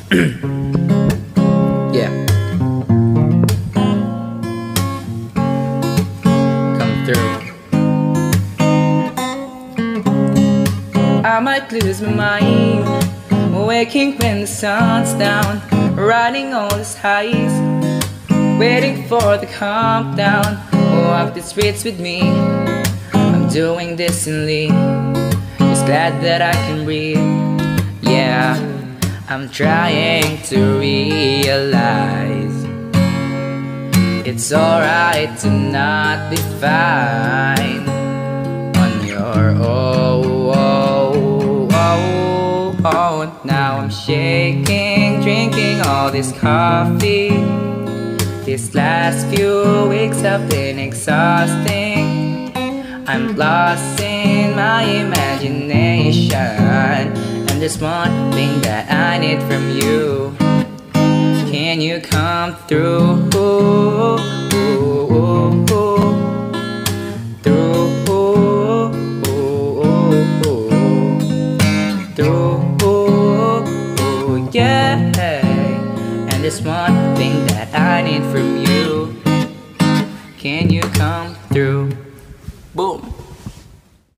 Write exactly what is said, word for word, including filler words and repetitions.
Yeah. Come through. I might lose my mind, waking when the sun's down, riding all these highs, waiting for the calm down. Walk the streets with me, I'm doing decently, just glad that I can breathe. Yeah, I'm trying to realize it's alright to not be fine on your own. Now I'm shaking, drinking all this coffee. These last few weeks have been exhausting. I'm lost in my imagination, and there's one thing that I need from you. Can you come through? Through. Through. Yeah. And there's one thing that I need from you. Can you come through? Boom.